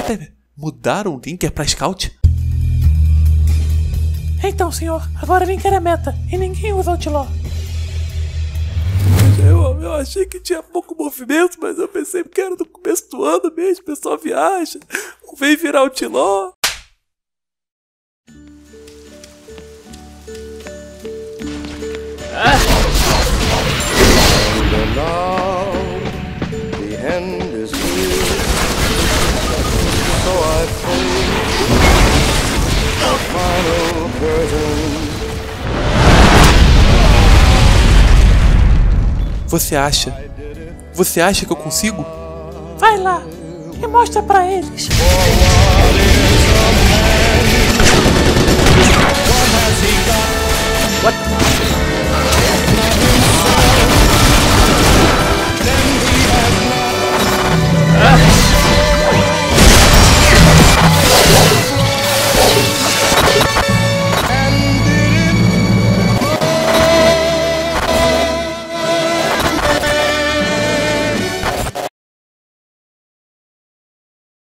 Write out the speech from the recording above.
Pera. Mudaram o Linker pra Scout? Então, senhor, agora Linker é meta e ninguém usa Outlaw. Eu achei que tinha pouco movimento, mas eu pensei que era no começo do ano mesmo, o pessoal viaja, vem virar Outlaw. And now the end is here, so I pay the final curtain. Você acha que eu consigo? Vai lá e mostra pra eles. For what is a man?